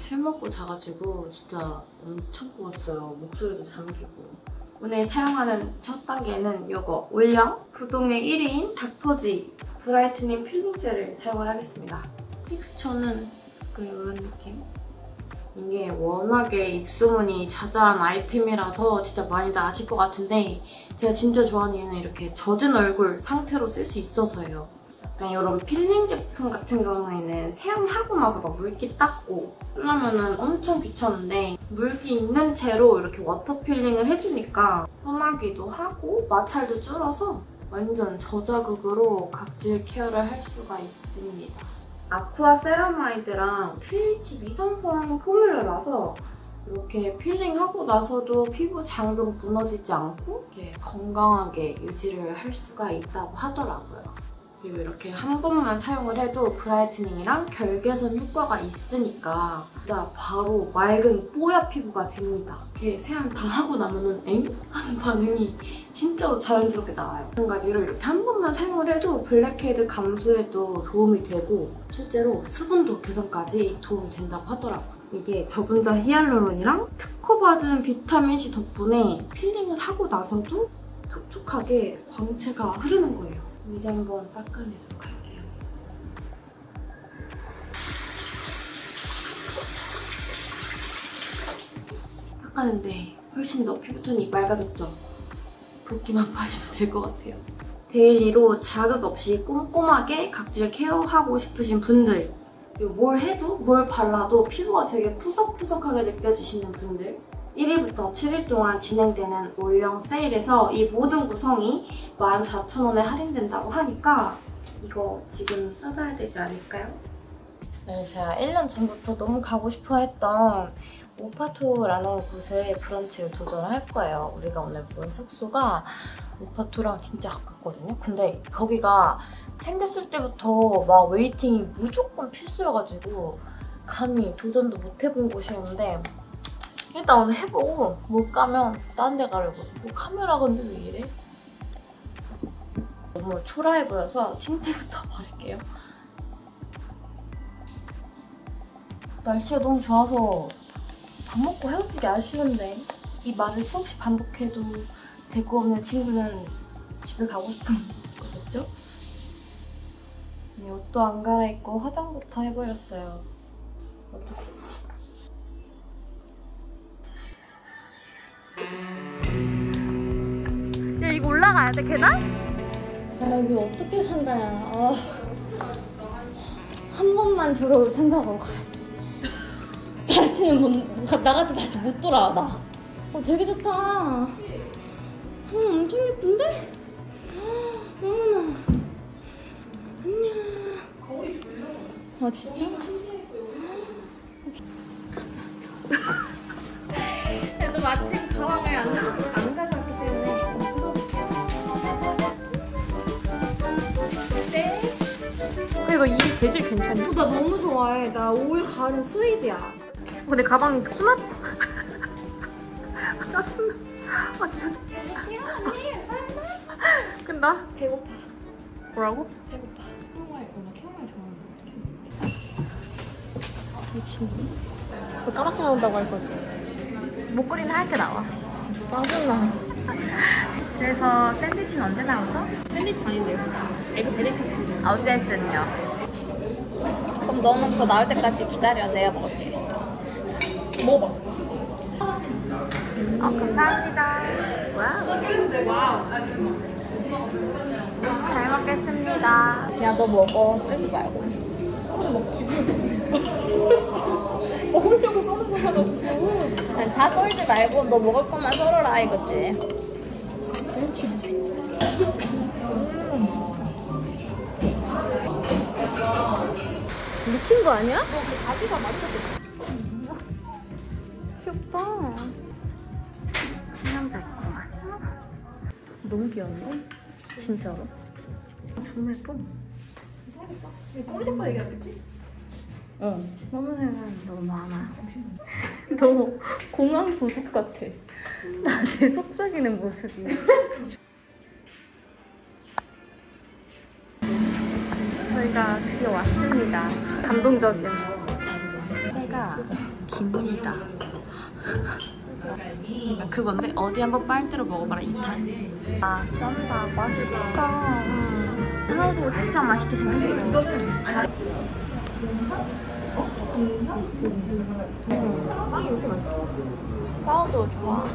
술 먹고 자가지고 진짜 엄청 부었어요. 목소리도 잠기고. 오늘 사용하는 첫 단계는 이거 올영 부동의 1위인 닥터지 브라이트닝 필링 젤을 사용을 하겠습니다. 텍스처는 약간 이런 느낌? 이게 워낙에 입소문이 자자한 아이템이라서 진짜 많이들 아실 것 같은데 제가 진짜 좋아하는 이유는 이렇게 젖은 얼굴 상태로 쓸 수 있어서예요. 약간 이런 필링 제품 같은 경우에는 세안하고 나서 막 물기 닦고 쓰려면 엄청 귀찮은데 물기 있는 채로 이렇게 워터 필링을 해주니까 편하기도 하고 마찰도 줄어서 완전 저자극으로 각질 케어를 할 수가 있습니다. 아쿠아 세라마이드랑 pH 미성성 포뮬러라서 이렇게 필링하고 나서도 피부 장벽 무너지지 않고 이렇게 건강하게 유지를 할 수가 있다고 하더라고요. 그리고 이렇게 한 번만 사용을 해도 브라이트닝이랑 결개선 효과가 있으니까 진짜 바로 맑은 뽀얀 피부가 됩니다. 이렇게 세안 다 하고 나면은 엥? 하는 반응이 진짜로 자연스럽게 나와요. 마찬가지로 이렇게 한 번만 사용을 해도 블랙헤드 감소에도 도움이 되고 실제로 수분도 개선까지 도움이 된다고 하더라고요. 이게 저분자 히알루론이랑 특허받은 비타민C 덕분에 필링을 하고 나서도 촉촉하게 광채가 흐르는 거예요. 이제 한번 닦아내도록 할게요. 닦았는데 훨씬 더 피부톤이 맑아졌죠? 붓기만 빠지면 될 것 같아요. 데일리로 자극 없이 꼼꼼하게 각질 케어하고 싶으신 분들, 그리고 뭘 해도 뭘 발라도 피부가 되게 푸석푸석하게 느껴지시는 분들, 1일부터 7일 동안 진행되는 올영 세일에서 이 모든 구성이 14,000원에 할인된다고 하니까 이거 지금 써놔야 되지 않을까요? 네, 제가 1년 전부터 너무 가고 싶어 했던 오파토라는 곳에 브런치를 도전을 할 거예요. 우리가 오늘 묵은 숙소가 오파토랑 진짜 가깝거든요. 근데 거기가 생겼을 때부터 막 웨이팅이 무조건 필수여가지고 감히 도전도 못 해본 곳이었는데 일단 오늘 해보고 못 가면 딴 데 가려고. 카메라 근데 왜 이래? 너무 초라해 보여서 틴트부터 바를게요. 날씨가 너무 좋아서 밥 먹고 헤어지기 아쉬운데 이 말을 수없이 반복해도 데리고 없는 친구는 집에 가고 싶은 거겠죠? 옷도 안 갈아입고 화장부터 해버렸어요. 어쩔 수 없지. 야, 이거 올라가야 돼, 계단? 야, 여기 어떻게 산다, 야. 한 번만 들어올 생각으로 가야지. 다시는 나갈 때 다시 못 돌아와, 나. 되게 좋다. 엄청 예쁜데? 어머나. 안녕. 거울이 불러. 진짜? 감사합니다. 그래도 마침 가방을 안 가져왔기 때문에 네. 그리고 이 재질 괜찮아. 나 너무 좋아해. 나 올 가을은 스웨이드야. 근데 가방 수납? 짜증나. 진짜. 근데 나 배고파. 뭐라고? 배고파. 캐모마일 좋아하는데 어떡해. 미친놈. 또 까맣게 나온다고 할 거지. 목걸이는 하얗게 나와. 짜증나. 그래서 샌드위치는 언제 나오죠? 샌드위치 아닌데요? 에그 베네딕트. 어쨌든요. 그럼 너는 그거 나올 때까지 기다려. 내가 먹을게. 먹어봐. 감사합니다. 와우. 잘 먹겠습니다. 야, 너 먹어. 쫄지 말고. 먹지. 먹으려고 써는 거잖아. 다 썰지 말고 너 먹을 것만 썰어라 이거지. 미친 거 아니야? 너 그 바지가 맞춰져. 귀엽다. 상남자구만. 너무 귀여운데? 진짜로? 정말 예뻐. 검은 색깔 얘기하겠지? 검은색은 너무 많아. 너무 공항 도둑 같아. 나한테 속삭이는 모습이. 저희가 드디어 왔습니다. 감동적인. 해가 깁니다. 그건데 어디 한번 빨대로 먹어봐라 2탄. 아 쩐다. 맛있겠다. 뜯어도 진짜 맛있게 생겼어. 빵이 이렇게 맛있어. 사운드 좋아.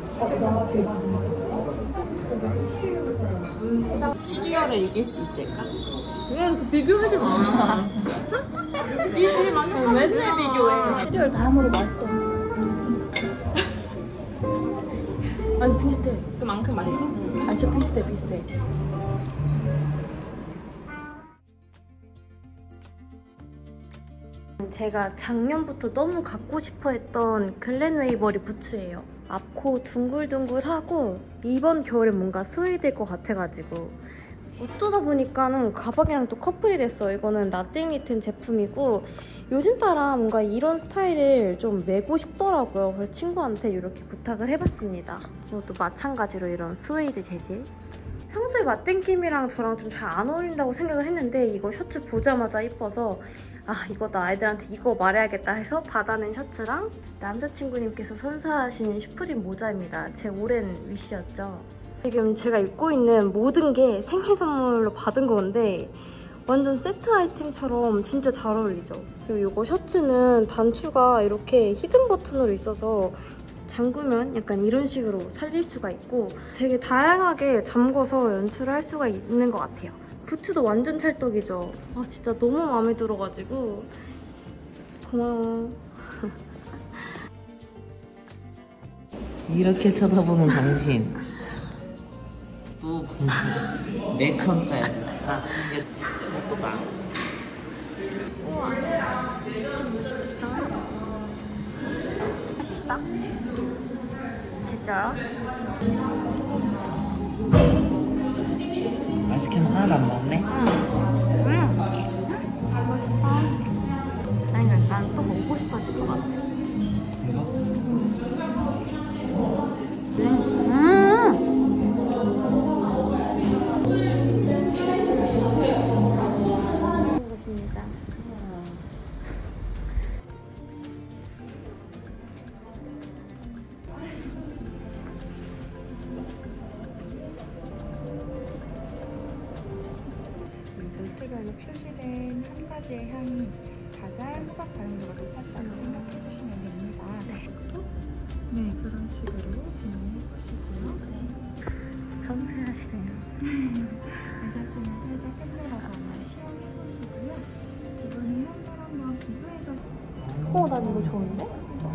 시리얼을 이길 수 있을까? 그냥 그 비교하지 마. 니들이 만족하는 맨날 비교해. 시리얼 다음으로 맛있어. 아니 비슷해. 그만큼 맛있어? 아니 진짜 비슷해. 제가 작년부터 너무 갖고 싶어 했던 글렌웨이버리 부츠예요. 앞코 둥글둥글하고 이번 겨울에 뭔가 스웨이드일 것 같아가지고 어쩌다 보니까는 가방이랑 또 커플이 됐어요. 이거는 나띵 리튼 제품이고 요즘 따라 뭔가 이런 스타일을 좀 메고 싶더라고요. 그래서 친구한테 이렇게 부탁을 해봤습니다. 이것도 마찬가지로 이런 스웨이드 재질. 평소에 맛땡김이랑 저랑 좀 잘 안 어울린다고 생각을 했는데 이거 셔츠 보자마자 이뻐서 아 이거다 아이들한테 이거 말해야겠다 해서 받아낸 셔츠랑 남자친구님께서 선사하신 슈프림 모자입니다. 제 오랜 위시였죠. 지금 제가 입고 있는 모든 게 생일 선물로 받은 건데 완전 세트 아이템처럼 진짜 잘 어울리죠. 그리고 이거 셔츠는 단추가 이렇게 히든 버튼으로 있어서 잠그면 약간 이런 식으로 살릴 수가 있고 되게 다양하게 잠궈서 연출을 할 수가 있는 것 같아요. 부츠도 완전 찰떡이죠. 아 진짜 너무 마음에 들어가지고 고마워. 이렇게 쳐다보는 당신 또 내 천짜였다. 먹어봐. 우와 진짜 맛있겠다. 맛있어? 진짜요? 맛있긴 하나도 안 먹네. 맛있다. 아니 난 또 먹고 싶어질 것 같아. 이거? 먹었습니다. 노트별로 표시된 한 가지의 향이 가장 후각 발효도가 높았다고 생각해 주시면 됩니다. 네, 그런 식으로 진행해 보시고요. 섬세하시네요. 하셨으면 살짝 흔들어서 한번 시험해 보시고요. 이번에 향을 한번 비교해서 난 이거 좋은데?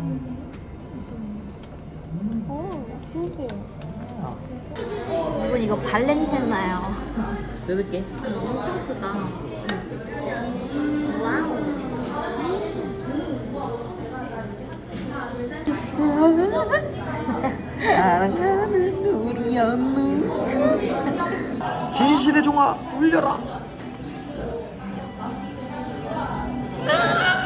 신기해. 여러분 이거 발냄새 나요. 뜯을게. 엄청 크다. 와우. 사랑하는 우리였누. 진실의 종아 울려라.